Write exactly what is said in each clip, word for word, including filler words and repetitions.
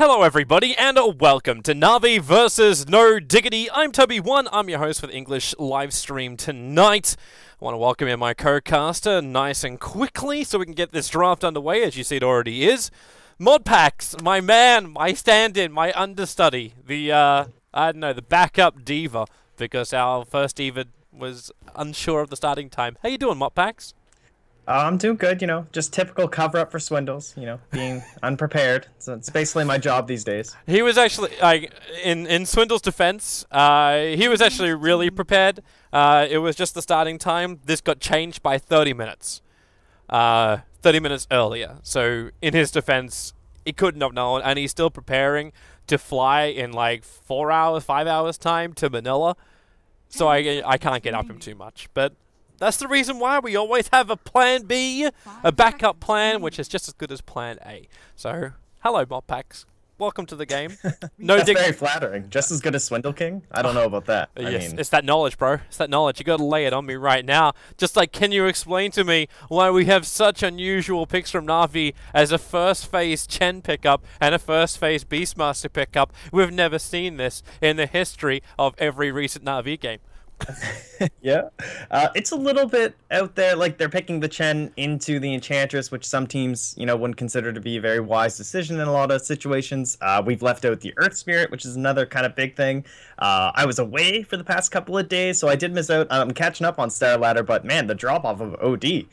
Hello everybody and welcome to Na'Vi versus No Diggity. I'm Toby one, I'm your host for the English live stream tonight. I want to welcome in my co-caster nice and quickly so we can get this draft underway, as you see it already is. Modpax, my man, my stand-in, my understudy, the, uh, I don't know, the backup diva, because our first diva was unsure of the starting time. How you doing, Modpax? Uh, I'm doing good, you know, just typical cover-up for swindles, you know, being unprepared. So it's basically my job these days. He was actually, like, in, in Swindle's defense, uh, he was actually really prepared. Uh, it was just the starting time. This got changed by thirty minutes. Uh, thirty minutes earlier. So, in his defense, he couldn't have known, and he's still preparing to fly in, like, four hours, five hours time to Manila. So I, I can't get up him too much, but that's the reason why we always have a plan B, a backup plan, which is just as good as plan A. So, hello, Modpax. Welcome to the game. No, That's very flattering. Just as good as Swindle King? I don't know about that. I yes, mean... it's that knowledge, bro. It's that knowledge. You gotta lay it on me right now. Just like, can you explain to me why we have such unusual picks from Na'Vi as a first phase Chen pickup and a first phase Beastmaster pickup? We've never seen this in the history of every recent Na'Vi game. Yeah, uh, it's a little bit out there. Like, they're picking the Chen into the Enchantress, which some teams, you know, wouldn't consider to be a very wise decision in a lot of situations. Uh, we've left out the Earth Spirit, which is another kind of big thing. Uh, I was away for the past couple of days, so I did miss out. I'm catching up on Star Ladder, but man, the drop off of O D.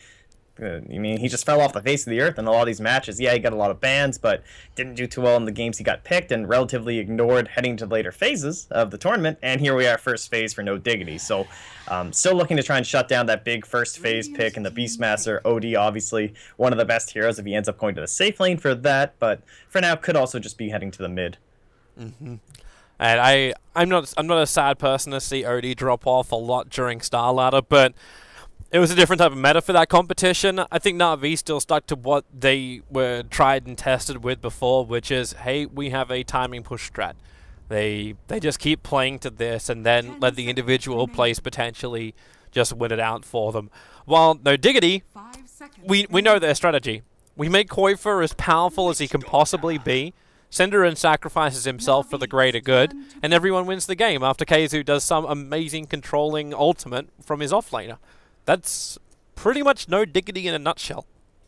I mean, he just fell off the face of the earth in a lot of these matches. Yeah, he got a lot of bans, but didn't do too well in the games he got picked and relatively ignored heading to later phases of the tournament. And here we are, first phase for No Diggity. So um, still looking to try and shut down that big first phase pick in the Beastmaster. O D, obviously, one of the best heroes if he ends up going to the safe lane for that. But for now, could also just be heading to the mid. Mm-hmm. And I, I'm not, I'm not a sad person to see O D drop off a lot during Star Ladder, but it was a different type of meta for that competition. I think Na'Vi still stuck to what they were tried and tested with before, which is, hey, we have a timing push strat. They they just keep playing to this and then let the individual plays potentially just win it out for them. While No Diggity, we, we know their strategy. We make Koifer as powerful as he can possibly be. Cinderin sacrifices himself for the greater good, and everyone wins the game after Khezu does some amazing controlling ultimate from his offlaner. That's pretty much No Diggity in a nutshell.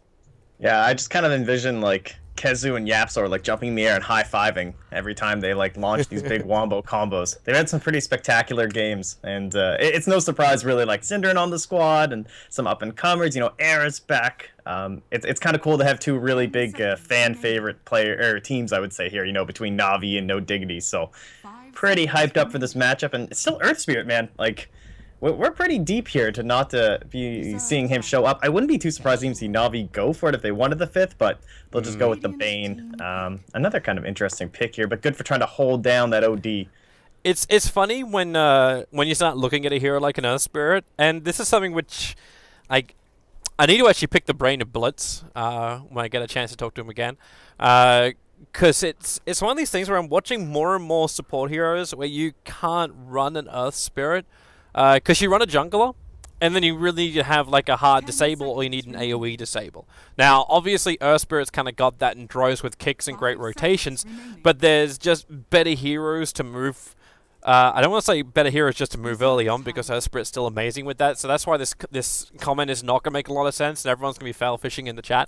Yeah, I just kind of envision, like, Khezu and Yapzor, like, jumping in the air and high-fiving every time they, like, launch these big wombo combos. They've had some pretty spectacular games, and uh, it, it's no surprise, really, like, Cinderin on the squad and some up-and-comers. You know, Era's back. Um, it, it's kind of cool to have two really big uh, fan-favorite player er, teams, I would say, here, you know, between Na'Vi and No Diggity. So, pretty hyped up for this matchup, and it's still Earth Spirit, man. Like, we're pretty deep here to not to be seeing him show up. I wouldn't be too surprised to even see Na'Vi go for it if they wanted the fifth, but they'll just mm. go with the Bane. Um, another kind of interesting pick here, but good for trying to hold down that O D. It's it's funny when uh, when you start looking at a hero like an Earth Spirit, and this is something which I I need to actually pick the brain of Blitz uh, when I get a chance to talk to him again. Because uh, it's, it's one of these things where I'm watching more and more support heroes where you can't run an Earth Spirit. Because uh, you run a jungler, and then you really need to have like a hard disable, or you need an AoE disable. Now, obviously, Earth Spirit's kind of got that in droves with kicks and great rotations, but there's just better heroes to move. Uh, I don't want to say better heroes just to move early on, because Earth Spirit's still amazing with that. So that's why this this comment is not going to make a lot of sense, and everyone's going to be fail fishing in the chat.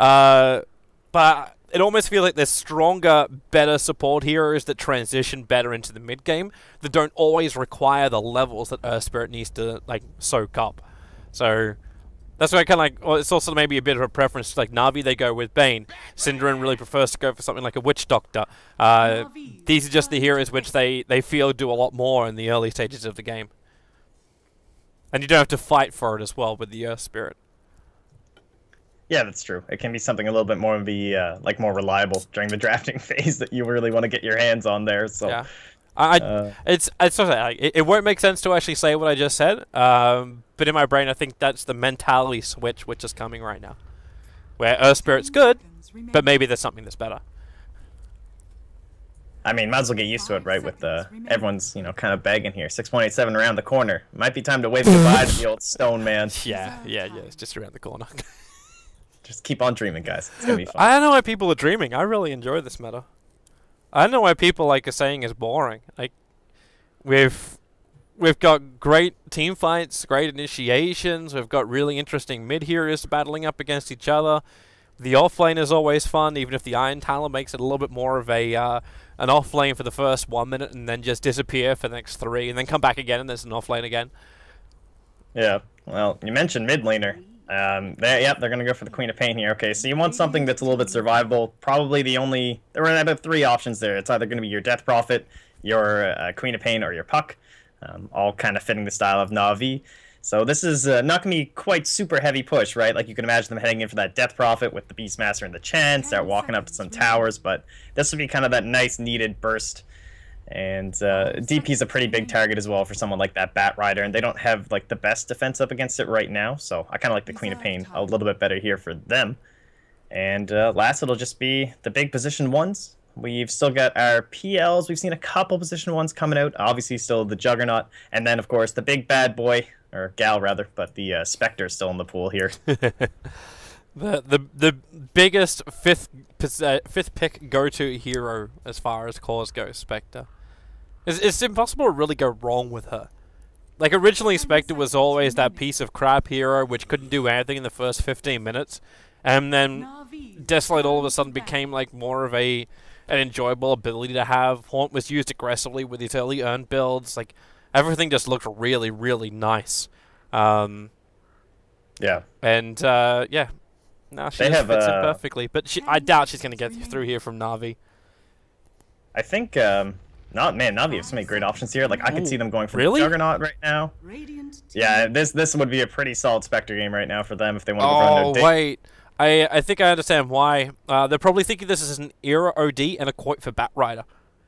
Uh, but it almost feels like there's stronger, better support heroes that transition better into the mid game that don't always require the levels that Earth Spirit needs to like soak up. So that's why I kind of like. Well, it's also maybe a bit of a preference. Like Na'Vi, they go with Bane. Cinderin really prefers to go for something like a Witch Doctor. Uh, these are just the heroes which they they feel do a lot more in the early stages of the game, and you don't have to fight for it as well with the Earth Spirit. Yeah, that's true. It can be something a little bit more be uh, like more reliable during the drafting phase that you really want to get your hands on there. So, yeah, I, uh, it's it's like, it, it won't make sense to actually say what I just said. Um, but in my brain, I think that's the mentality switch which is coming right now, where Earth Spirit's good, but maybe there's something that's better. I mean, might as well get used to it, right? With the everyone's you know kind of begging here. six point eight seven around the corner. Might be time to wave goodbye to the old Stone Man. Yeah, yeah, yeah. It's just around the corner. Just keep on dreaming, guys. It's gonna be fun. I don't know why people are dreaming. I really enjoy this meta. I don't know why people like are saying it's boring. Like we've we've got great team fights, great initiations. We've got really interesting mid heroes battling up against each other. The off lane is always fun, even if the Iron Talon makes it a little bit more of a uh, an off lane for the first one minute and then just disappear for the next three, and then come back again and there's an off lane again. Yeah, well, you mentioned mid laner. Um, they, yep, they're gonna go for the Queen of Pain here. Okay, so you want something that's a little bit survivable. Probably the only there were about three options there. It's either gonna be your Death Prophet, your uh, Queen of Pain, or your Puck. Um, all kind of fitting the style of Na'Vi. So this is uh, not going to be quite super heavy push, right? Like you can imagine them heading in for that Death Prophet with the Beastmaster and the Chen, start walking up to some towers, but this would be kind of that nice needed burst. And uh, D P is a pretty big target as well for someone like that Batrider, and they don't have like the best defense up against it right now, so I kind of like the Queen of Pain a little bit better here for them. And uh, last, it'll just be the big position ones. We've still got our P Ls. We've seen a couple position ones coming out. Obviously, still the Juggernaut, and then of course the big bad boy, or gal rather, but the uh, Spectre is still in the pool here. the the the biggest fifth uh, fifth pick go to hero as far as cores go, Spectre. It's, it's impossible to really go wrong with her. Like originally, Spectre was always that piece of crap hero which couldn't do anything in the first fifteen minutes, and then Desolate all of a sudden became like more of a an enjoyable ability to have. Haunt was used aggressively with his early earn builds. Like everything just looked really, really nice. Um, yeah, and uh, yeah, now she they just have, fits uh, in perfectly. But she, I doubt she's going to get through here from Na'Vi. I think. Um, not man, Na'Vi have so many great options here. Like I could Ooh, see them going for really? Juggernaut right now. Yeah, this this would be a pretty solid Spectre game right now for them if they want to Oh run their wait. I, I think I understand why. Uh, they're probably thinking this is an era O D and a quote for Batrider.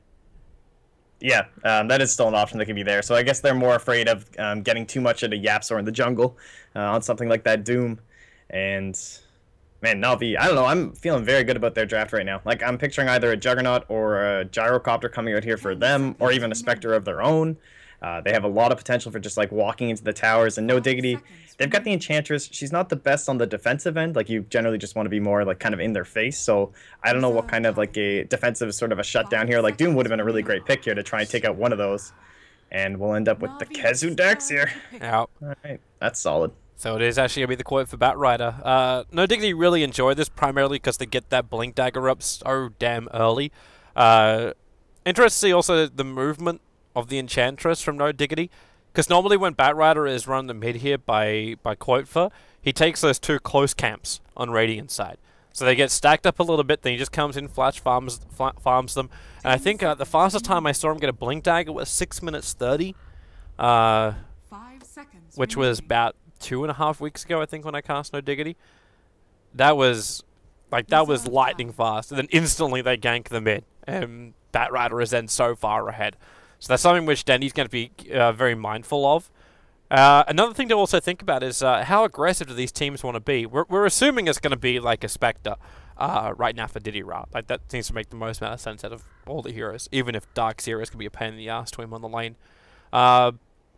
Yeah, um, that is still an option that could be there. So I guess they're more afraid of um, getting too much into Yapzor in the jungle uh, on something like that Doom. And, man, Na'Vi, I don't know. I'm feeling very good about their draft right now. Like, I'm picturing either a Juggernaut or a Gyrocopter coming out here for them, or even a Spectre of their own. Uh, they have a lot of potential for just, like, walking into the towers. And No Diggity, they've got the Enchantress. She's not the best on the defensive end. Like, you generally just want to be more, like, kind of in their face. So I don't know what kind of, like, a defensive sort of a shutdown here. Like, Doom would have been a really great pick here to try and take out one of those. And we'll end up with the Kezu Darks here. Yeah. All right, that's solid. So it is actually going to be the quote for Batrider. Uh, No Diggity really enjoy this, primarily because they get that Blink Dagger up so damn early. Uh, interesting to see also the movement of the Enchantress from No Diggity. Because normally when Batrider is run the mid here by, by Quotefer, he takes those two close camps on Radiant side. So they get stacked up a little bit, then he just comes in, flash farms farms them. And I think uh, the fastest time I saw him get a Blink Dagger was six minutes thirty. Uh, Five seconds which was about two and a half weeks ago, I think, when I cast No Diggity. That was, like, that was lightning fast. And then instantly they gank the mid. And Batrider is then so far ahead. So that's something which Dendy's going to be uh, very mindful of. Uh, another thing to also think about is uh, how aggressive do these teams want to be? We're, we're assuming it's going to be like a Spectre uh, right now for Diddy Ra. Like, that seems to make the most amount of sense out of all the heroes, even if Dark Series can be a pain in the ass to him on the lane. Uh,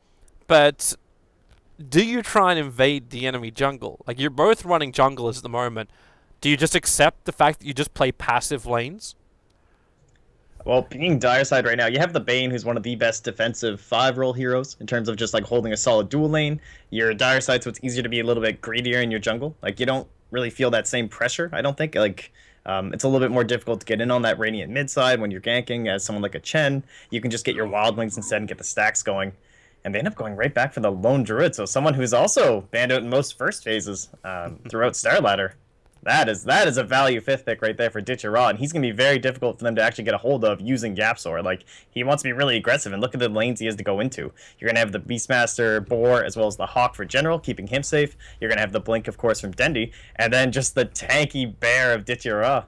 but do you try and invade the enemy jungle? Like, you're both running junglers at the moment. Do you just accept the fact that you just play passive lanes? Well, being dire side right now, you have the Bane, who's one of the best defensive five-role heroes in terms of just like holding a solid dual lane. You're dire side, so it's easier to be a little bit greedier in your jungle. Like, you don't really feel that same pressure, I don't think. Like, um, it's a little bit more difficult to get in on that Radiant mid side when you're ganking as someone like a Chen. You can just get your Wild Wings instead and get the stacks going. And they end up going right back for the Lone Druid, so someone who's also banned out in most first phases um, throughout Star Ladder. That is that is a value fifth pick right there for Ditcher Raw, and he's going to be very difficult for them to actually get a hold of using Yapzor. Like, he wants to be really aggressive, and look at the lanes he has to go into. You're going to have the Beastmaster, Boar, as well as the Hawk for General, keeping him safe. You're going to have the Blink, of course, from Dendi, and then just the tanky bear of Ditcher Raw.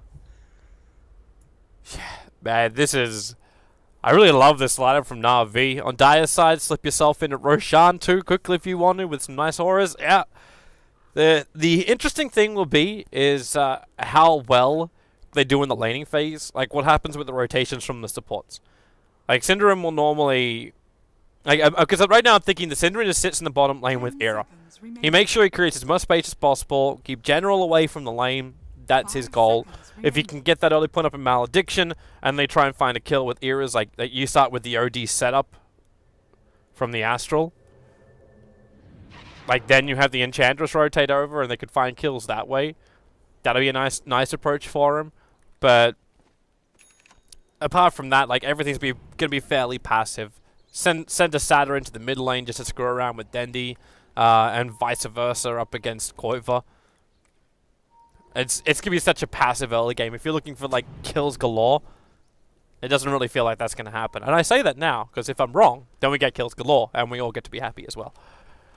Man, this is... I really love this lineup from Na'Vi. On Dire's side, slip yourself into Roshan too quickly if you want to with some nice auras. Yeah. The the interesting thing will be is uh, how well they do in the laning phase. Like, what happens with the rotations from the supports. Like, Synderen will normally... Like, because uh, right now I'm thinking the Synderen just sits in the bottom lane with Era. He makes sure he creates as much space as possible, keep General away from the lane, that's his goal. If he can get that early point up in Malediction, and they try and find a kill with Eras, like that, you start with the O D setup from the Astral. Like then you have the Enchantress rotate over, and they could find kills that way. That'll be a nice, nice approach for him. But apart from that, like everything's be gonna be fairly passive. Send send a Sada into the mid lane just to screw around with Dendi, uh, and vice versa up against Koiva. It's it's gonna be such a passive early game. If you're looking for like kills galore, it doesn't really feel like that's gonna happen. And I say that now because if I'm wrong, then we get kills galore, and we all get to be happy as well.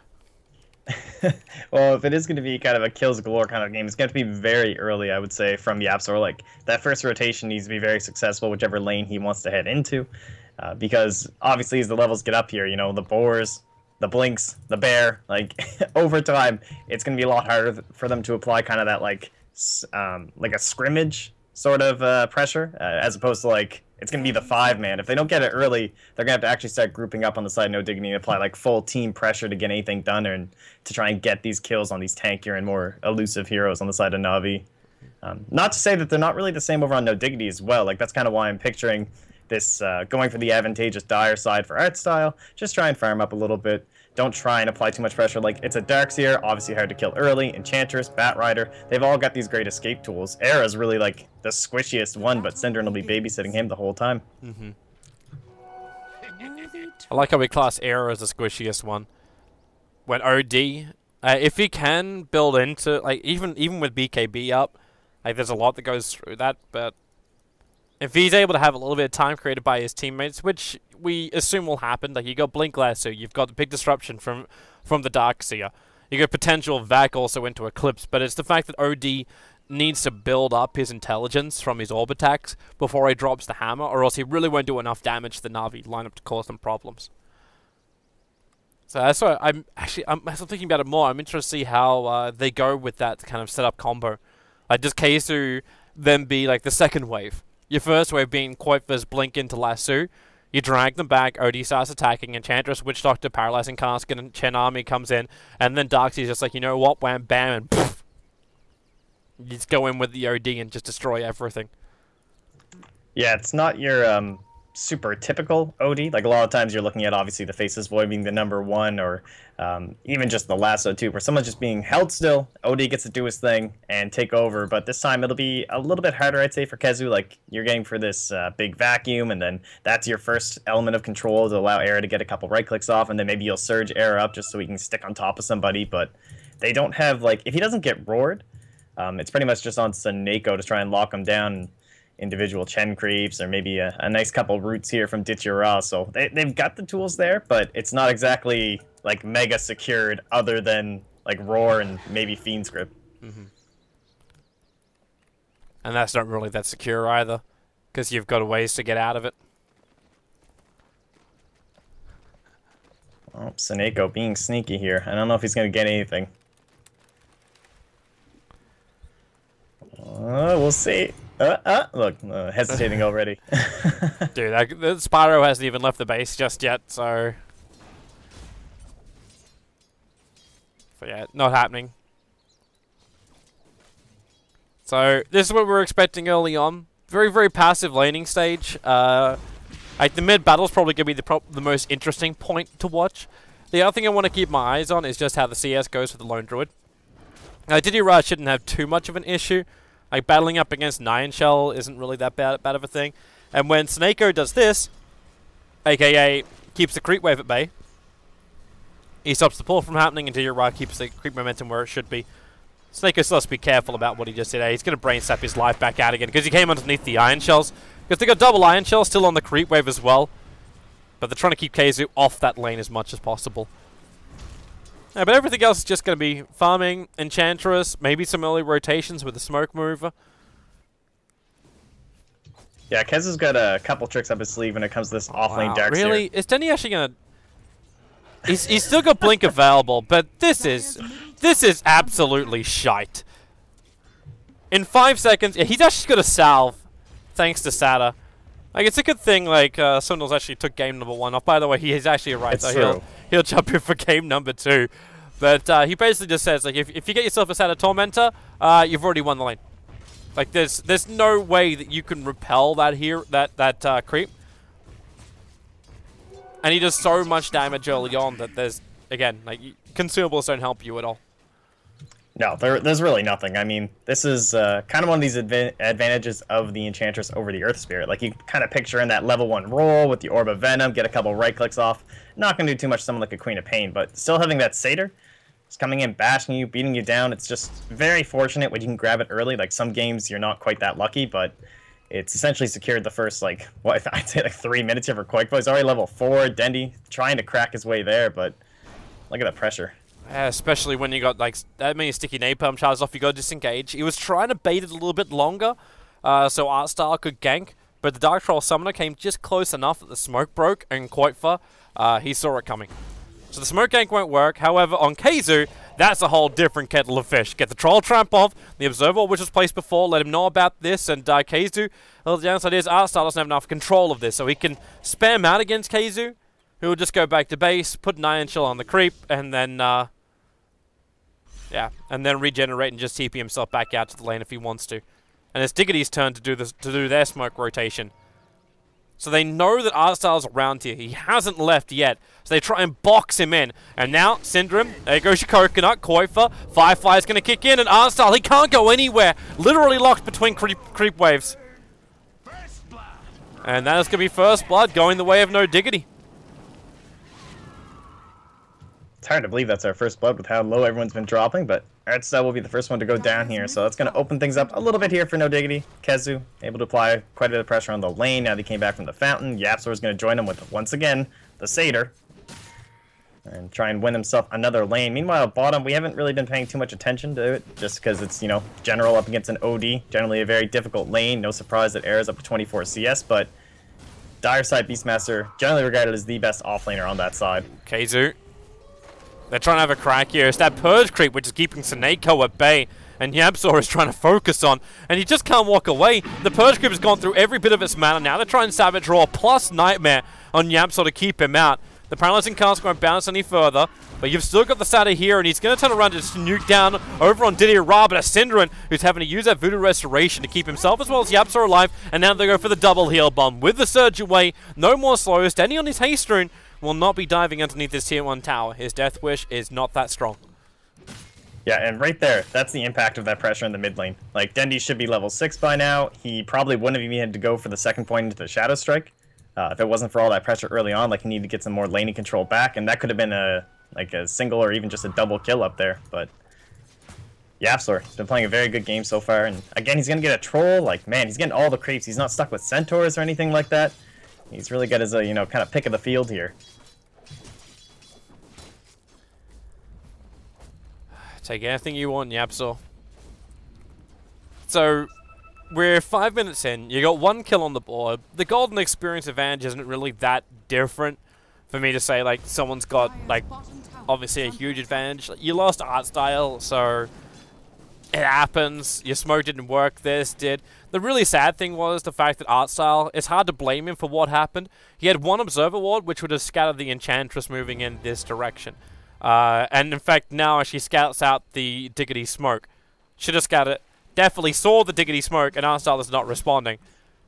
Well, if it is going to be kind of a kills galore kind of game, it's going to be very early, I would say, from YapzOr. Like, that first rotation needs to be very successful, whichever lane he wants to head into. Uh, because, obviously, as the levels get up here, you know, the Boars, the Blinks, the Bear, like, over time, it's going to be a lot harder for them to apply kind of that, like, um, like a scrimmage sort of uh, pressure, uh, as opposed to, like, it's going to be the five man. If they don't get it early, they're going to have to actually start grouping up on the side No Diggity and apply like full team pressure to get anything done and to try and get these kills on these tankier and more elusive heroes on the side of Na'Vi. Um, not to say that they're not really the same over on No Diggity as well. Like that's kind of why I'm picturing this uh, going for the advantageous Dire side for art style. Just try and farm up a little bit. Don't try and apply too much pressure. Like, it's a Darkseer, obviously hard to kill early. Enchantress, Batrider, they've all got these great escape tools. Era's really, like, the squishiest one, but Synderen will be babysitting him the whole time. Mm-hmm. I like how we class Era as the squishiest one. When O D, uh, if he can build into, like, even even with B K B up, like, there's a lot that goes through that, but if he's able to have a little bit of time created by his teammates, which we assume will happen, like you got Blink Lasso, you've got the big disruption from from the Darkseer, you got potential Vac also into Eclipse, but it's the fact that O D needs to build up his intelligence from his orb attacks before he drops the hammer, or else he really won't do enough damage to the Na'Vi lineup to cause them problems. So that's why I'm actually, I'm, as I'm thinking about it more, I'm interested to see how uh, they go with that kind of setup combo. Like, does Keizu then be like the second wave? Your first wave being Koiva's Blink into Lasso. You drag them back, O D starts attacking, Enchantress, Witch Doctor, Paralyzing Casket, and Chen Army comes in, and then Darkseer's just like, you know what, wham, bam, and poof. You just go in with the O D and just destroy everything. Yeah, it's not your um, super typical O D. Like, a lot of times you're looking at, obviously, the Faceless Void being the number one, or um, even just the Lasso, too, where someone's just being held still, O D gets to do his thing and take over, but this time it'll be a little bit harder, I'd say, for Khezu. Like, you're getting for this uh, big vacuum, and then that's your first element of control to allow Era to get a couple right-clicks off, and then maybe you'll surge Era up just so he can stick on top of somebody, but they don't have, like, if he doesn't get roared, um, it's pretty much just on Seneko to try and lock him down. Individual Chen creeps, or maybe a, a nice couple roots here from Ditya. So they, they've got the tools there, but it's not exactly like mega secured other than like Roar and maybe Fiend's Grip. Mm-hmm. And that's not really that secure either, because you've got ways to get out of it. Oh, Seneko being sneaky here. I don't know if he's going to get anything. Uh, we'll see. Uh, uh, look, uh, hesitating already. Dude, that, the Spyro hasn't even left the base just yet, so... So yeah, not happening. So, this is what we were expecting early on. Very, very passive laning stage. Uh, like, the mid battle's probably going to be the, pro the most interesting point to watch. The other thing I want to keep my eyes on is just how the C S goes for the Lone Druid. Now, Ditya shouldn't have too much of an issue. Like, battling up against Nyan Shell isn't really that bad, bad of a thing. And when Seneko does this, aka keeps the creep wave at bay, he stops the pull from happening, and Ditya keeps the creep momentum where it should be. Seneko still has to be careful about what he just did. He's going to brain sap his life back out again, because he came underneath the Iron Shells. Because they got double Iron Shells still on the creep wave as well. But they're trying to keep Keizu off that lane as much as possible. Yeah, but everything else is just going to be farming, Enchantress, maybe some early rotations with the Smoke Mover. Yeah, Khezu's got a couple tricks up his sleeve when it comes to this off-lane Wow, Darkseer. really? Is Denny actually going to... He's, he's still got Blink available, but this is... This is absolutely shite. In five seconds... Yeah, he's actually got a salve, thanks to Sada. Like, it's a good thing, like, uh, Sundals actually took game number one off. By the way, he is actually right, it's so true. he'll, he'll jump in for game number two. But uh, he basically just says, like, if, if you get yourself a Sada Tormentor, uh, you've already won the lane. Like there's there's no way that you can repel that here that that uh, creep. And he does so much damage early on that there's again like consumables don't help you at all. No, there, there's really nothing. I mean, this is uh, kind of one of these adva advantages of the Enchantress over the Earth Spirit. Like, you kind of picture in that level one roll with the Orb of Venom, get a couple right clicks off. Not going to do too much someone like a Queen of Pain, but still having that Satyr, it's coming in, bashing you, beating you down. It's just very fortunate when you can grab it early. Like, some games you're not quite that lucky, but it's essentially secured the first, like, what I'd say like three minutes here for Quake Boy. He's already level four. Dendy trying to crack his way there, but look at that pressure. Yeah, especially when you got like that many sticky napalm charges off, you got to disengage. He was trying to bait it a little bit longer, uh, so Artstyle could gank, but the Dark Troll Summoner came just close enough that the smoke broke, and Koitfa, uh, he saw it coming. So the smoke gank won't work. However, on Khezu, that's a whole different kettle of fish. Get the Troll Tramp off, the Observer, which was placed before, let him know about this, and uh, Khezu, well, the downside is Artstyle doesn't have enough control of this, so he can spam out against Khezu, who will just go back to base, put an Iron Chill on the creep, and then... Uh, Yeah, and then regenerate and just T P himself back out to the lane if he wants to. And it's Diggity's turn to do this to do their smoke rotation. So they know that Artstyle's around here. He hasn't left yet. So they try and box him in. And now, Syndrome, there goes your Coconut, Koitfa, Firefly's gonna kick in, and Artstyle, he can't go anywhere. Literally locked between creep, creep waves. And that is gonna be First Blood going the way of no Diggity. It's hard to believe that's our first blood with how low everyone's been dropping, but Artstyle will be the first one to go down here, so that's going to open things up a little bit here for No Diggity. Khezu able to apply quite a bit of pressure on the lane now that he came back from the fountain. Yapzor is going to join him with, once again, the Satyr, and try and win himself another lane. Meanwhile, bottom, we haven't really been paying too much attention to it, just because it's, you know, general up against an O D. Generally a very difficult lane. No surprise that Era's up to twenty-four C S, but Dire side Beastmaster, generally regarded as the best offlaner on that side. Khezu. They're trying to have a crack here. It's that Purge creep which is keeping Seneko at bay, and Yapzor is trying to focus on, and he just can't walk away. The Purge creep has gone through every bit of its mana. Now they're trying Savage Roar plus Nightmare on Yapzor to keep him out. The Paralyzing Cask won't bounce any further, but you've still got the Satyr here, and he's going to turn around to nuke down over on Didier Ra, but a Synderen who's having to use that Voodoo Restoration to keep himself as well as Yapzor alive, and now they go for the double heal bomb. With the Surge away, no more slow, standing on his haste rune, will not be diving underneath his tier one tower. His Death Wish is not that strong. Yeah, and right there, that's the impact of that pressure in the mid lane. Like, Dendy should be level six by now. He probably wouldn't have even had to go for the second point into the Shadow Strike uh, if it wasn't for all that pressure early on. Like, he needed to get some more laning control back, and that could have been a like a single or even just a double kill up there. But Yapzor has been playing a very good game so far, and again, he's going to get a troll. Like, man, he's getting all the creeps. He's not stuck with centaurs or anything like that. He's really got his, uh, you know, kind of pick of the field here. Take anything you want, Yapzor. So, we're five minutes in. You got one kill on the board. The golden experience advantage isn't really that different for me to say, like, someone's got, like, obviously a huge advantage. You lost Artstyle, so it happens. Your smoke didn't work. This did. The really sad thing was the fact that Artstyle, it's hard to blame him for what happened. He had one Observer Ward, which would have scattered the Enchantress moving in this direction. Uh, and in fact, now as she scouts out the Diggity Smoke, should have scouted, definitely saw the Diggity Smoke, and Artstyle is not responding.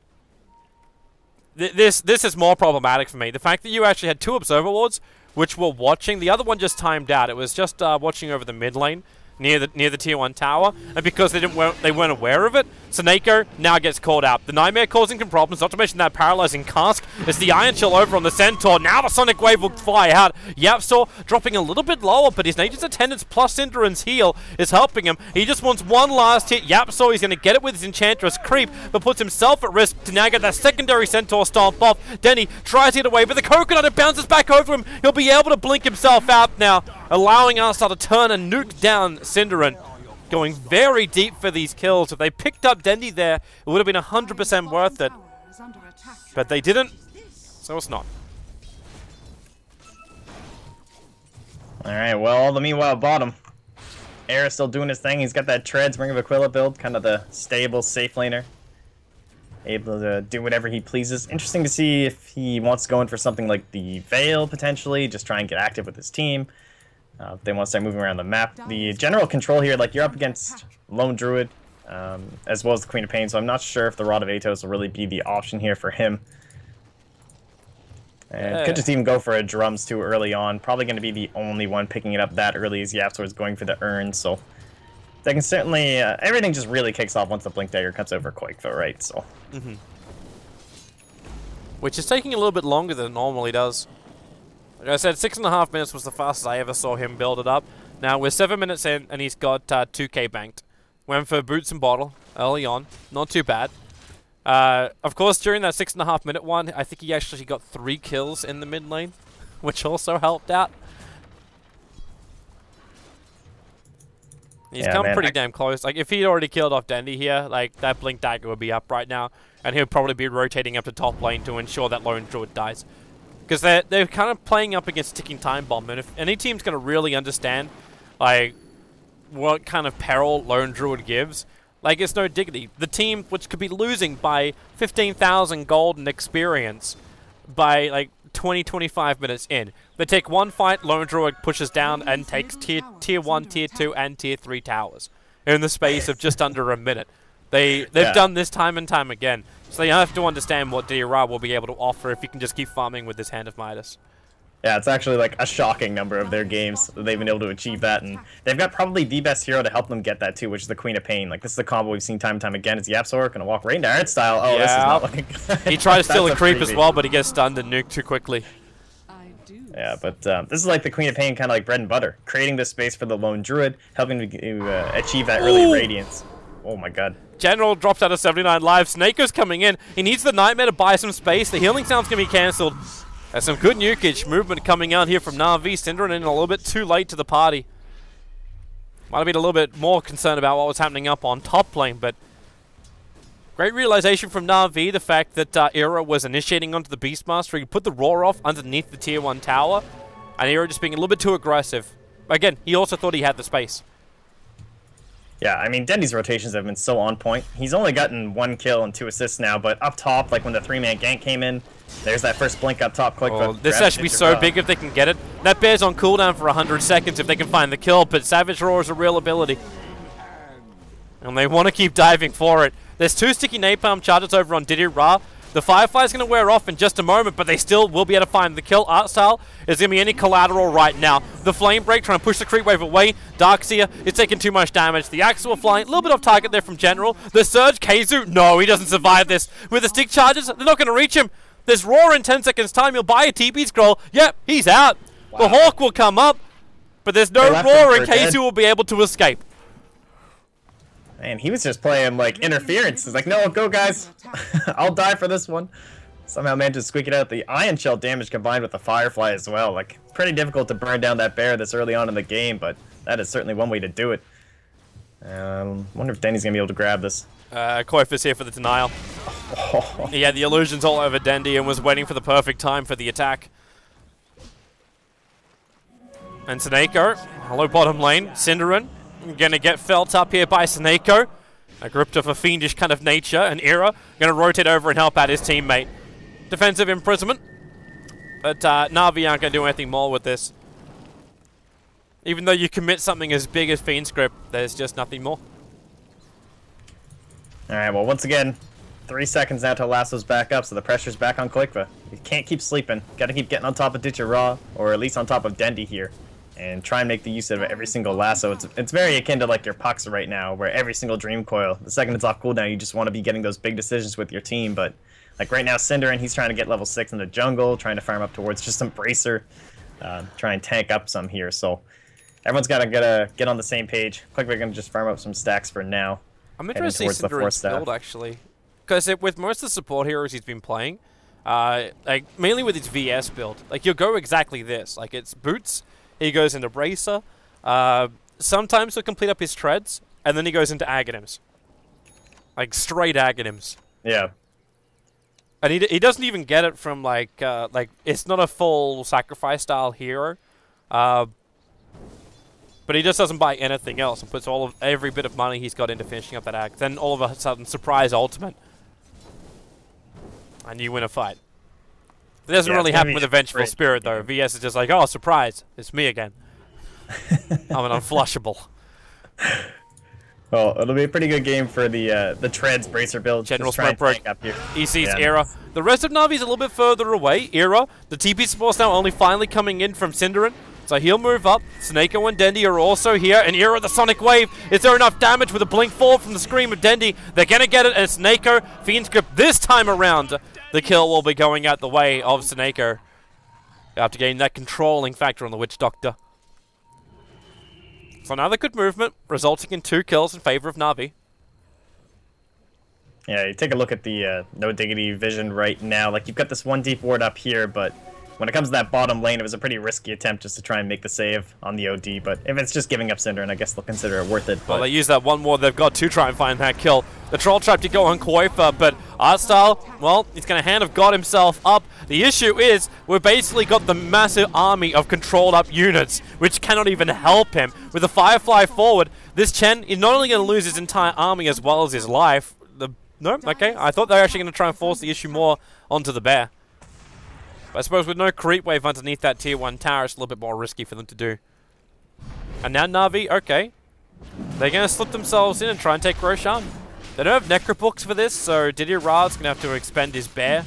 Th this this is more problematic for me. The fact that you actually had two Observer Wards, which were watching, the other one just timed out. It was just uh, watching over the mid lane, near the near the tier one tower, and because they didn't weren't, they weren't aware of it, Seneko now gets called out. The Nightmare causing some problems, not to mention that Paralyzing Cask. It's the Iron Chill over on the Centaur. Now the Sonic Wave will fly out. Yapzor dropping a little bit lower, but his Nature's Attendance plus Synderen's heal is helping him. He just wants one last hit. Yapzor, he's going to get it with his Enchantress creep, but puts himself at risk to now get that secondary Centaur stomp off. Denny tries to get away, but the Coconut, it bounces back over him. He'll be able to blink himself out now, allowing Artstyle to turn and nuke down Synderen. Going very deep for these kills. If they picked up Dendy there, it would have been one hundred percent worth it. But they didn't, so it's not. Alright, well, the meanwhile bottom. Era's still doing his thing. He's got that Treads, Ring of Aquila build, kind of the stable, safe laner. Able to do whatever he pleases. Interesting to see if he wants to go in for something like the Veil, potentially. Just try and get active with his team. Uh, they want to start moving around the map. The general control here, like, you're up against Lone Druid. um, as well as the Queen of Pain, so I'm not sure if the Rod of Atos will really be the option here for him. And Yeah. could just even go for a drums too early on. Probably going to be the only one picking it up that early as YapzOr is going for the urn. So they can certainly... Uh, everything just really kicks off once the Blink Dagger comes over Koikva, right? So. Mm-hmm. Which is taking a little bit longer than it normally does. Like I said, six and a half minutes was the fastest I ever saw him build it up. Now we're seven minutes in and he's got uh, two K banked. Went for Boots and Bottle early on. Not too bad. Uh, of course, during that six and a half minute one, I think he actually got three kills in the mid lane, which also helped out. He's Yeah, come man, pretty I damn close. Like, if he'd already killed off Dendi here, like, that Blink Dagger would be up right now, and he'll probably be rotating up to top lane to ensure that Lone Druid dies. Because they're, they're kind of playing up against Ticking Time Bomb, and if any team's going to really understand, like, what kind of peril Lone Druid gives, like, it's no diggity. The team, which could be losing by fifteen thousand gold and experience by, like, twenty, twenty-five minutes in. They take one fight, Lone Druid pushes down and takes tier, tier one, tier two, and tier three towers in the space of just under a minute. They, they've Yeah. done this time and time again. So you have to understand what D R will be able to offer if you can just keep farming with this Hand of Midas. Yeah, it's actually like a shocking number of their games that they've been able to achieve that, and they've got probably the best hero to help them get that too, which is the Queen of Pain. Like, this is a combo we've seen time and time again. Is YapzOr gonna walk right into Art style? Oh, this is Yeah. not looking good. He tried to steal That's a creep freebie. as well, but he gets stunned and nuked too quickly. Yeah, but um, this is like the Queen of Pain, kind of like bread and butter, creating this space for the Lone Druid, helping to uh, achieve that early Ooh. radiance. Oh my god. General drops out of seventy-nine live. Snaker's coming in. He needs the Nightmare to buy some space. The healing sound's going to be cancelled. There's some good nukage movement coming out here from Na'Vi. Synderen in a little bit too late to the party. Might have been a little bit more concerned about what was happening up on top lane, but great realization from Na'Vi, the fact that uh, Era was initiating onto the Beastmaster. He put the Roar off underneath the tier one tower, and Era just being a little bit too aggressive. Again, he also thought he had the space. Yeah, I mean, Dendi's rotations have been so on point. He's only gotten one kill and two assists now, but up top, like when the three-man gank came in, there's that first blink up top. Quick, Oh, this actually be so big if they can get it. That bear's on cooldown for one hundred seconds if they can find the kill, but Savage Roar is a real ability. And they want to keep diving for it. There's two sticky napalm charges over on Diddy Ra. The Firefly's going to wear off in just a moment, but they still will be able to find the kill. Artstyle is going to be any collateral right now. The Flame Break trying to push the creep wave away. Darkseer is taking too much damage. The Axel flying, a little bit off target there from General. The Surge, Keizu, no, he doesn't survive this. With the stick charges, they're not going to reach him. There's Roar in ten seconds time. He'll buy a T P scroll. Yep, he's out. Wow. The Hawk will come up, but there's no They left Roar him in for case dead. he will be able to escape. Man, he was just playing like interference. He's like, no, go guys. I'll die for this one. Somehow managed to squeak it out. The Ion Shell damage combined with the Firefly as well. Like, pretty difficult to burn down that bear this early on in the game, but that is certainly one way to do it. Um, wonder if Denny's gonna be able to grab this. Uh, Koifa's here for the denial. Oh. He had the illusions all over Dendi and was waiting for the perfect time for the attack. And Snako, hello bottom lane. Synderen, gonna get felt up here by Snako. A grip of a fiendish kind of nature. And Era, gonna rotate over and help out his teammate. Defensive imprisonment. But uh, Na'Vi aren't gonna do anything more with this. Even though you commit something as big as Fiend's Grip, there's just nothing more. Alright, well, once again, three seconds now till Lasso's back up, so the pressure's back on Koikva. You can't keep sleeping. Gotta keep getting on top of Ditcher Raw, or at least on top of Dendi here, and try and make the use of every single Lasso. It's, it's very akin to like your Pucks right now, where every single Dream Coil, the second it's off cooldown, you just want to be getting those big decisions with your team, but like right now, Synderen, he's trying to get level six in the jungle, trying to farm up towards just some Bracer, uh, try and tank up some here, so everyone's gotta get, a, get on the same page. Koikva gonna just farm up some stacks for now. I'm Heading interested towards to the see Synderen's fourth staff. build, actually. Because with most of the support heroes he's been playing, uh, like mainly with his V S build, like you'll go exactly this. Like it's Boots, he goes into Bracer, uh, sometimes he'll complete up his treads, and then he goes into Aghanims. Like straight Aghanims. Yeah. And he, d he doesn't even get it from like, uh, like it's not a full sacrifice style hero. Uh, But he just doesn't buy anything else and puts all of every bit of money he's got into finishing up that act. Then all of a sudden, surprise ultimate. And you win a fight. It doesn't Yeah, really it's gonna happen be with a Vengeful great. Spirit, though. V S is just like, oh, surprise. It's me again. I'm an unflushable. Well, it'll be a pretty good game for the uh, the Treads Bracer build. General Just try and Sprint tank up here. He sees Yeah. Era. The rest of Na'Vi's a little bit further away. Era, the T P support's now only finally coming in from Synderen. So he'll move up. Snako and Dendi are also here. And Era, the Sonic Wave. Is there enough damage with a blink forward from the Scream of Dendi? They're going to get it. And Snako, Fiend's Grip this time around. The kill will be going out the way of Snako. After getting that controlling factor on the Witch Doctor. So another good movement, resulting in two kills in favor of Na'Vi. Yeah, you take a look at the uh, No Diggity vision right now. Like, you've got this one deep ward up here, but when it comes to that bottom lane, it was a pretty risky attempt just to try and make the save on the O D. But if it's just giving up Synderen, I guess they'll consider it worth it. Well, But they use that one more they've got to try and find that kill. The Troll Trap to go on Koifa, but Artstyle, well, he's going to Hand of God himself up. The issue is, we've basically got the massive army of controlled up units, which cannot even help him. With the Firefly forward, this Chen is not only going to lose his entire army as well as his life. The No, okay, I thought they were actually going to try and force the issue more onto the bear. But I suppose with no creep wave underneath that tier one tower, it's a little bit more risky for them to do. And now Na'Vi, okay. They're going to slip themselves in and try and take Roshan. They don't have Necrobooks for this, so Didier Ra's going to have to expend his bear.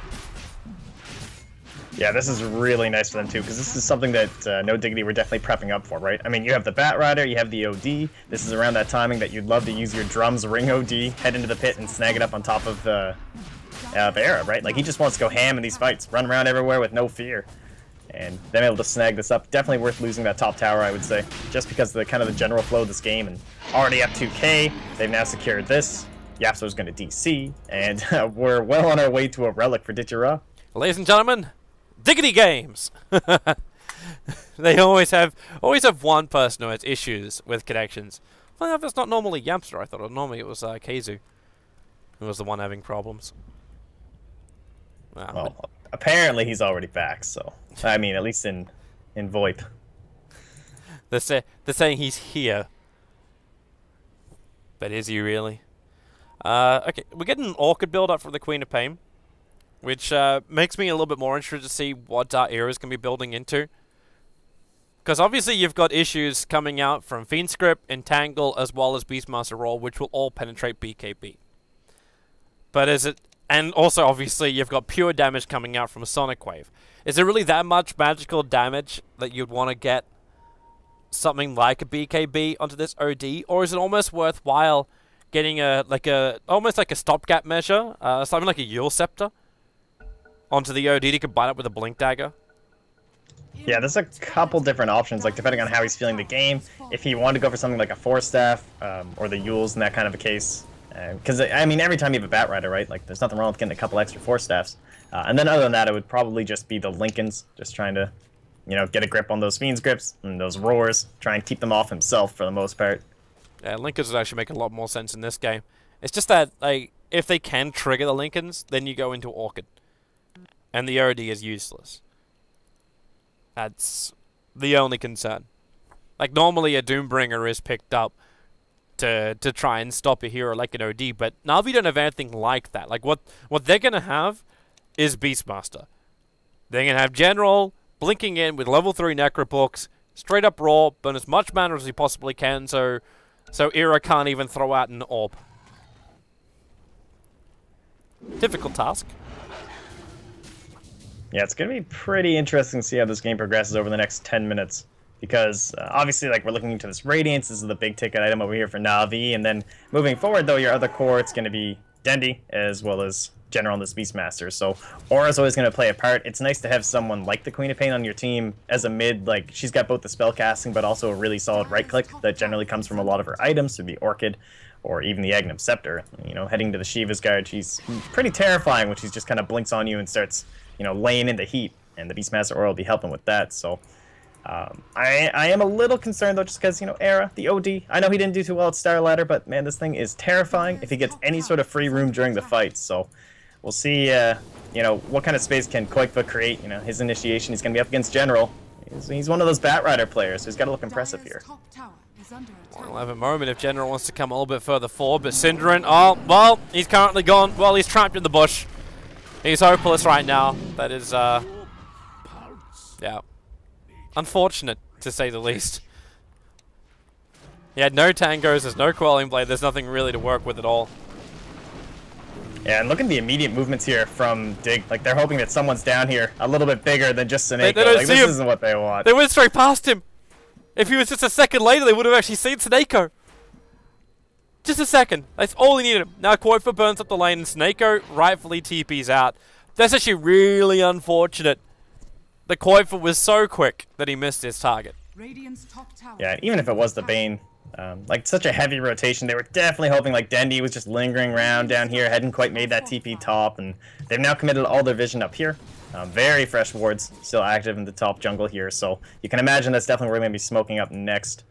yeah, this is really nice for them too, because this is something that uh, No Diggity were definitely prepping up for, right? I mean, you have the Bat Rider, you have the O D. This is around that timing that you'd love to use your drums, ring O D, head into the pit, and snag it up on top of the uh, Era, right? Like, he just wants to go ham in these fights, run around everywhere with no fear. And them able to snag this up, definitely worth losing that top tower, I would say, just because of the kind of the general flow of this game. And already up two K, they've now secured this. Yapso's going to D C, and uh, we're well on our way to a relic for Ditchera. Ladies and gentlemen, Diggity Games! They always have always have one person who has issues with connections. Well, if it's not normally Yamster, I thought it, normally it was uh, Keizu who was the one having problems. Wow. Well, apparently he's already back, so I mean, at least in in VoIP. They're, say, they're saying he's here. But is he really? Uh, okay, we're getting an Orchid build up for the Queen of Pain, which uh, makes me a little bit more interested to see what Dark Era's going to be building into. Because obviously you've got issues coming out from Fiend Script, Entangle, as well as Beastmaster Roll, which will all penetrate B K B. But is it... And also, obviously, you've got pure damage coming out from a Sonic Wave. Is there really that much magical damage that you'd want to get something like a B K B onto this O D? Or is it almost worthwhile getting a, like a, almost like a stopgap measure, uh, something like a Yule Scepter onto the O D to combine it with a Blink Dagger? Yeah, there's a couple different options, like depending on how he's feeling the game. If he wanted to go for something like a Force Staff, um, or the Yules in that kind of a case. Because, uh, I mean, every time you have a Bat Rider, right, like, there's nothing wrong with getting a couple extra Force Staffs. Uh, and then other than that, it would probably just be the Lincolns, just trying to, you know, get a grip on those Fiend's Grips and those Roars, try and keep them off himself for the most part. Yeah, Lincolns would actually make a lot more sense in this game. It's just that, like, if they can trigger the Lincolns, then you go into Orchid. And the O D is useless. That's the only concern. Like, normally a Doombringer is picked up to to try and stop a hero like an O D, but Na'Vi don't have anything like that. Like, what, what they're going to have is Beastmaster. They're going to have General blinking in with level three Necrobooks, straight up raw, burn as much mana as he possibly can, so, so Era can't even throw out an orb. Difficult task. Yeah, it's going to be pretty interesting to see how this game progresses over the next ten minutes. Because, uh, obviously, like, we're looking into this Radiance. This is the big ticket item over here for Na'Vi. And then, moving forward, though, your other core, it's going to be Dendi, as well as General and this Beastmaster. So, Aura's always going to play a part. It's nice to have someone like the Queen of Pain on your team as a mid. Like, she's got both the spell casting, but also a really solid right-click that generally comes from a lot of her items. So, it'd be Orchid, or even the Agnum Scepter. You know, heading to the Shiva's Guard, she's pretty terrifying when she just kind of blinks on you and starts, you know, laying into heat. And the Beastmaster Aura will be helping with that, so... Um, I, I am a little concerned, though, just because, you know, Era, the O D, I know he didn't do too well at Star Ladder, but, man, this thing is terrifying if he gets any sort of free room during the fight, so we'll see, uh, you know, what kind of space can Koikva create. You know, his initiation, he's going to be up against General. He's, he's one of those Bat Rider players, so he's got to look impressive here. We'll have a moment if General wants to come a little bit further forward, but Synderen, oh, well, he's currently gone. Well, he's trapped in the bush. He's hopeless right now. That is, uh, yeah. Unfortunate, to say the least. He had no tangos, there's no quelling blade, there's nothing really to work with at all. Yeah, and look at the immediate movements here from Dig. Like, they're hoping that someone's down here a little bit bigger than just Seneko. They, they don't like, see this him. isn't what they want. They went straight past him. If he was just a second later, they would have actually seen Seneko. Just a second. That's all he needed. Now Koifa burns up the lane and Seneko rightfully T Ps out. That's actually really unfortunate. The Koifa was so quick that he missed his target. Yeah, even if it was the Bane, um, like such a heavy rotation, they were definitely hoping like Dendi was just lingering around down here, hadn't quite made that T P top, and they've now committed all their vision up here. Um, very fresh wards still active in the top jungle here, so you can imagine that's definitely where we're going to be smoking up next.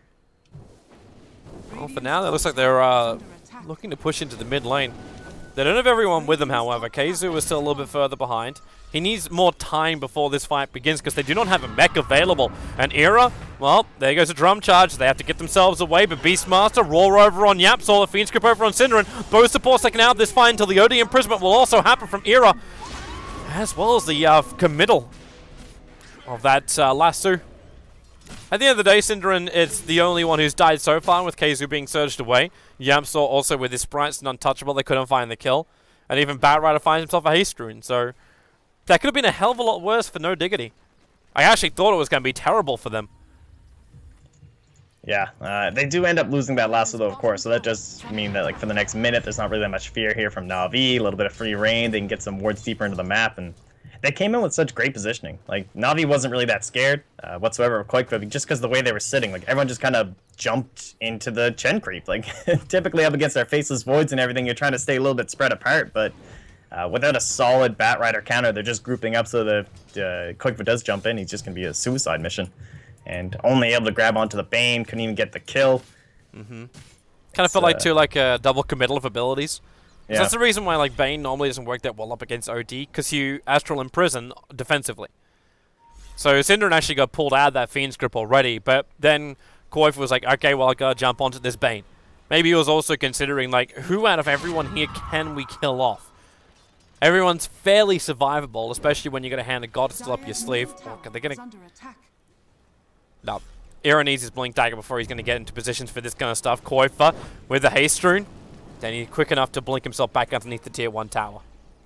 Well, for now, it looks like they're uh, looking to push into the mid lane. They don't have everyone with them, however. Keizu is still a little bit further behind. He needs more time before this fight begins because they do not have a mech available. And Era, well, there goes a drum charge. They have to get themselves away, but Beastmaster, Roar over on Yapzor, the Fiend Script over on Synderen. Both supports taken out of this fight until the O D imprisonment will also happen from Era, as well as the uh, committal of that uh, lasso. At the end of the day, Synderen is the only one who's died so far, with Keizu being surged away. Yapzor also with his sprites and untouchable, they couldn't find the kill. And even Batrider finds himself a haste rune, so that could have been a hell of a lot worse for No Diggity. I actually thought it was going to be terrible for them. Yeah, uh, they do end up losing that lasso though, of course, so that does mean that like for the next minute, there's not really that much fear here from Na'Vi, a little bit of free reign, they can get some wards deeper into the map, and they came in with such great positioning. Like, Na'Vi wasn't really that scared uh, whatsoever of Koifa, just because the way they were sitting. Like, everyone just kind of jumped into the Chen creep. Like, typically up against our faceless voids and everything, you're trying to stay a little bit spread apart, but uh, without a solid Batrider counter, they're just grouping up so that uh, Koifa does jump in, he's just going to be a suicide mission. And only able to grab onto the Bane, couldn't even get the kill. Mm-hmm. Kind of felt uh, like, too, like a double committal of abilities. Yeah. So that's the reason why like Bane normally doesn't work that well up against O D, because you Astral Imprison defensively. So Synderen actually got pulled out of that Fiend's grip already, but then Koifa was like, okay, well I gotta jump onto this Bane. Maybe he was also considering like, who out of everyone here can we kill off? Everyone's fairly survivable, especially when you got a Hand of God still up your sleeve. Oh, they're gonna... No. Era needs his Blink Dagger before he's gonna get into positions for this kind of stuff. Koifa with the haste rune. Then he's quick enough to blink himself back underneath the tier one tower.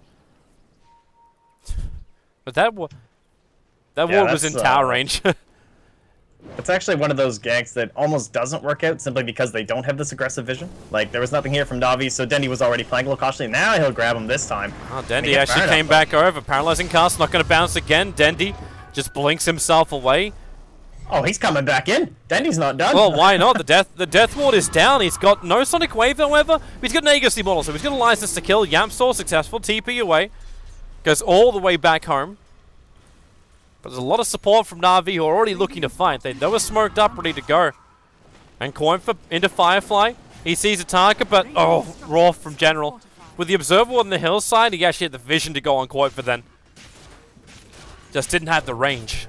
But that wa that yeah, ward was in uh, tower range. It's actually one of those ganks that almost doesn't work out simply because they don't have this aggressive vision. Like, there was nothing here from Na'Vi, so Dendi was already playing a little cautiously. Now he'll grab him this time. Oh, Dendi actually came back over. Paralyzing cast, not going to bounce again. Dendi just blinks himself away. Oh, he's coming back in. Dendi's not done. Well, why not? The death the death ward is down. He's got no Sonic Wave, however. He's got an Aegis model, so he's got a license to kill. Yapzor successful. T P away. Goes all the way back home. But there's a lot of support from Na'Vi who are already looking to fight. They know we're smoked up, ready to go. And Koifa into Firefly. He sees a target, but oh, raw from General. With the Observer on the hillside, he actually had the vision to go on Koifa then. Just didn't have the range.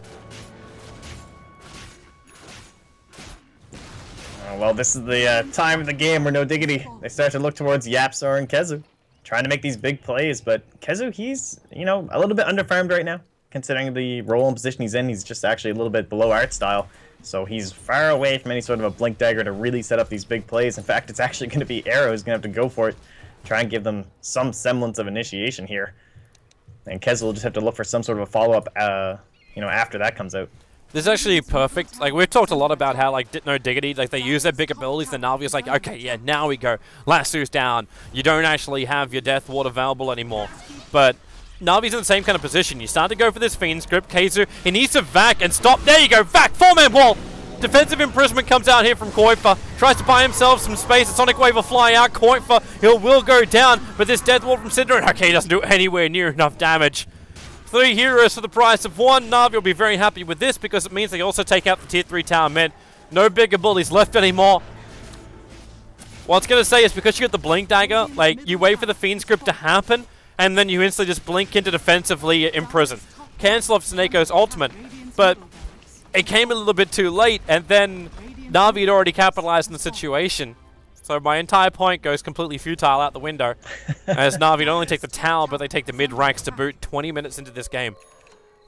Well, this is the uh, time of the game where No Diggity, they start to look towards Yapzor and Khezu, trying to make these big plays, but Khezu, he's, you know, a little bit underfarmed right now, considering the role and position he's in. He's just actually a little bit below art style, so he's far away from any sort of a Blink Dagger to really set up these big plays. In fact, it's actually going to be Arrow who's going to have to go for it, try and give them some semblance of initiation here, and Khezu will just have to look for some sort of a follow-up, uh, you know, after that comes out. This is actually perfect. Like, we've talked a lot about how, like, No Diggity, like, they use their big abilities. The Na'Vi is like, okay, yeah, now we go. Lasso's down. You don't actually have your Death Ward available anymore. But Na'Vi's in the same kind of position. You start to go for this Fiend script. Keizu, he needs to vac and stop. There you go, vac, four-man wall. Defensive imprisonment comes out here from Koifa. Tries to buy himself some space. A Sonic Wave will fly out. Koifa, he'll will go down. But this Death Ward from Synderen, okay, he doesn't do anywhere near enough damage. Three heroes for the price of one. Na'Vi will be very happy with this because it means they also take out the tier three tower mid. No big abilities left anymore. What it's going to say is because you get the Blink Dagger, like, you wait for the Fiend script to happen, and then you instantly just blink into defensively imprison. Cancel off Seneco's ultimate, but it came a little bit too late, and then Na'Vi had already capitalized on the situation. So my entire point goes completely futile out the window, as Na'Vi not only take the tower, but they take the mid-ranks to boot twenty minutes into this game.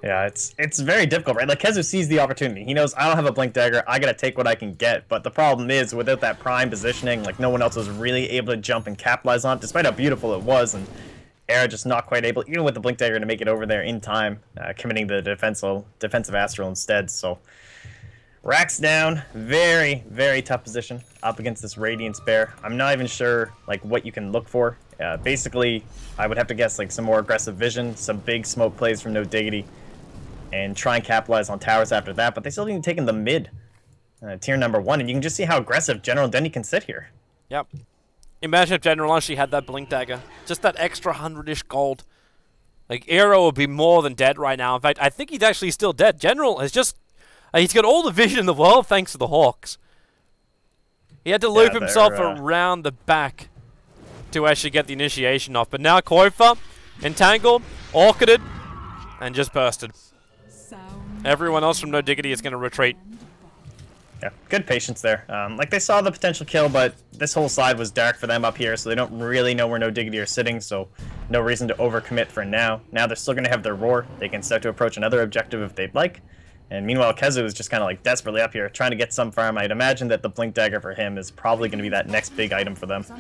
Yeah, it's it's very difficult, right? Like, Kezu sees the opportunity. He knows, I don't have a Blink Dagger, I gotta take what I can get. But the problem is, without that prime positioning, like, no one else was really able to jump and capitalize on it, despite how beautiful it was. And Era just not quite able, even with the Blink Dagger, to make it over there in time, uh, committing the defensive, defensive Astral instead. So, Rax down. Very, very tough position up against this Radiance Bear. I'm not even sure, like, what you can look for. Uh, basically, I would have to guess, like, some more aggressive vision, some big smoke plays from No Diggity, and try and capitalize on towers after that, but they still need to take in the mid, uh, tier number one, and you can just see how aggressive General Denny can sit here. Yep. Imagine if General actually had that Blink Dagger. Just that extra hundred-ish gold. Like, Aero would be more than dead right now. In fact, I think he's actually still dead. General has just... Uh, he's got all the vision in the world thanks to the Hawks. He had to loop yeah, himself uh... around the back to actually get the initiation off. But now Koifa, entangled, orchided, and just bursted. Everyone else from No Diggity is going to retreat. Yeah, good patience there. Um, like, they saw the potential kill, but this whole side was dark for them up here, so they don't really know where No Diggity are sitting, so no reason to overcommit for now. Now they're still going to have their roar. They can start to approach another objective if they'd like. And meanwhile, Kezu is just kind of like desperately up here, trying to get some farm. I'd imagine that the Blink Dagger for him is probably going to be that next big item for them.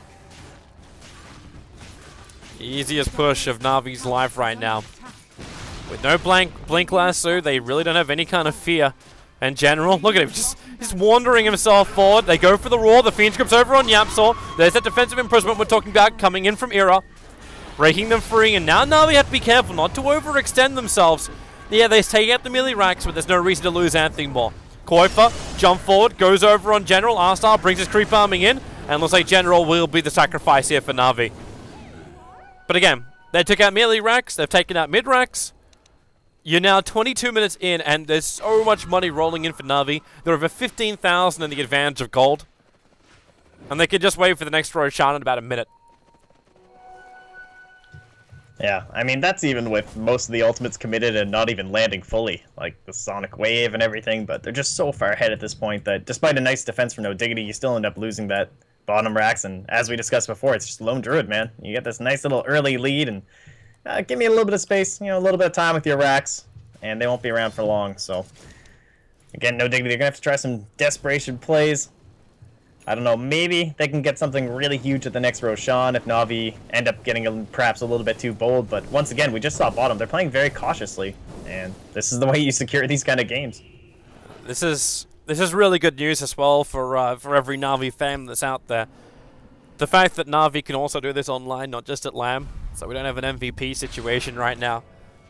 Easiest push of Na'Vi's life right now. With no blank Blink Lasso, they really don't have any kind of fear. And General, look at him, just, just wandering himself forward. They go for the Roar, the Phoenix Grips over on Yapzor. There's that defensive imprisonment we're talking about coming in from Era. Breaking them free, and now Na'Vi have to be careful not to overextend themselves. Yeah, they're taking out the melee racks, but there's no reason to lose anything more. Koifa, jump forward, goes over on General. Arstar brings his creep arming in, and looks like General will be the sacrifice here for Na'Vi. But again, they took out melee racks, they've taken out mid racks. You're now twenty-two minutes in, and there's so much money rolling in for Na'Vi. They're over fifteen thousand in the advantage of gold. And they can just wait for the next Roshan in about a minute. Yeah, I mean, that's even with most of the ultimates committed and not even landing fully, like the Sonic Wave and everything, but they're just so far ahead at this point that despite a nice defense from No Diggity, you still end up losing that bottom racks, and as we discussed before, it's just Lone Druid, man. You get this nice little early lead, and uh, give me a little bit of space, you know, a little bit of time with your racks, and they won't be around for long, so... Again, No Diggity, they're gonna have to try some desperation plays. I don't know, maybe they can get something really huge at the next Roshan if Na'Vi end up getting a, perhaps a little bit too bold, but once again, we just saw bottom. They're playing very cautiously, and this is the way you secure these kind of games. This is this is really good news as well for uh, for every Na'Vi fan that's out there. The fact that Na'Vi can also do this online, not just at LAM, so we don't have an M V P situation right now.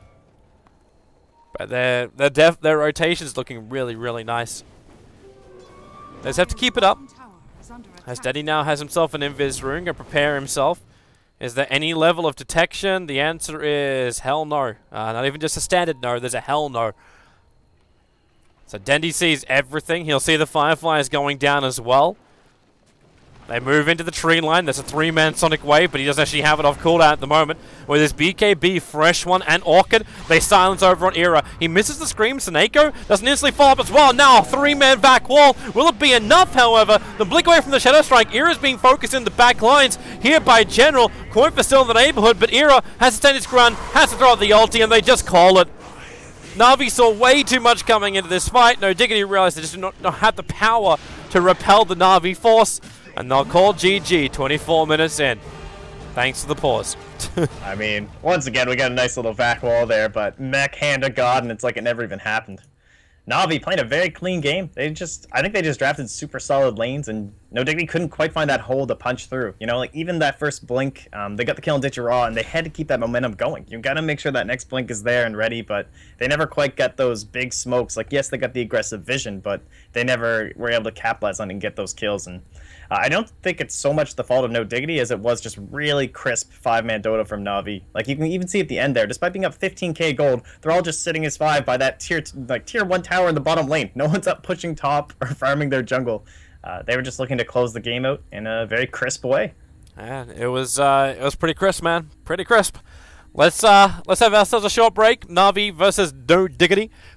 But their their def their rotation's looking really really nice. They just have to keep it up. As Denny now has himself an Invis rune, gonna prepare himself. Is there any level of detection? The answer is hell no. Uh, not even just a standard no, there's a hell no. So Dendy sees everything. He'll see the Fireflies going down as well. They move into the tree line. There's a three-man Sonic Wave, but he doesn't actually have it off cooldown at the moment. With his B K B, Fresh One, and Orchid, they silence over on Era. He misses the Scream. Seneko doesn't instantly follow up as well. Now, three-man back wall. Will it be enough, however? The blink away from the Shadow Strike. Era's being focused in the back lines here by General. Koifa still in the neighborhood, but Era has to stand his ground, has to throw out the ulti, and they just call it. Na'Vi saw way too much coming into this fight. No Diggity realized they just did not, not have the power to repel the Na'Vi force. And they'll call G G twenty-four minutes in. Thanks to the pause. I mean, once again, we got a nice little vac wall there, but mech, hand of God, and it's like it never even happened. Na'Vi playing a very clean game. They just, I think they just drafted super solid lanes, and No Diggity couldn't quite find that hole to punch through. You know, like even that first blink, um, they got the kill on Ditch Raw, and they had to keep that momentum going. You gotta make sure that next blink is there and ready, but they never quite got those big smokes. Like, yes, they got the aggressive vision, but they never were able to capitalize on it and get those kills. And uh, I don't think it's so much the fault of No Diggity as it was just really crisp five-man Dota from Na'Vi. Like, you can even see at the end there, despite being up fifteen K gold, they're all just sitting as five by that tier, like tier one tower in the bottom lane. No one's up pushing top or farming their jungle. Uh, they were just looking to close the game out in a very crisp way. And it was uh, it was pretty crisp, man. Pretty crisp. Let's uh let's have ourselves a short break. Na'Vi versus No Diggity. We'll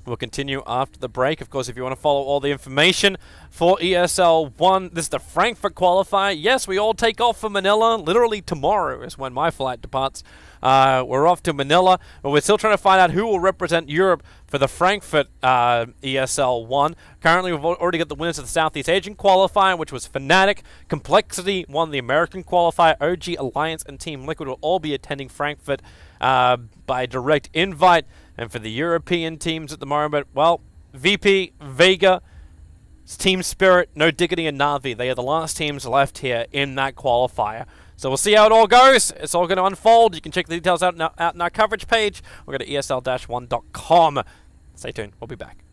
We'll continue after the break. Of course, if you want to follow all the information for E S L one, this is the Frankfurt qualifier. Yes, we all take off for Manila. Literally tomorrow is when my flight departs. Uh, we're off to Manila, but we're still trying to find out who will represent Europe for the Frankfurt uh, E S L one. Currently, we've already got the winners of the Southeast Asian qualifier, which was Fnatic. Complexity won the American qualifier. O G, Alliance, and Team Liquid will all be attending Frankfurt uh, by direct invite. And for the European teams at the moment, well, V P, Vega, Team Spirit, No Diggity, and Na'Vi. They are the last teams left here in that qualifier. So we'll see how it all goes. It's all going to unfold. You can check the details out in our, out in our coverage page. We'll go to E S L one dot com. Stay tuned. We'll be back.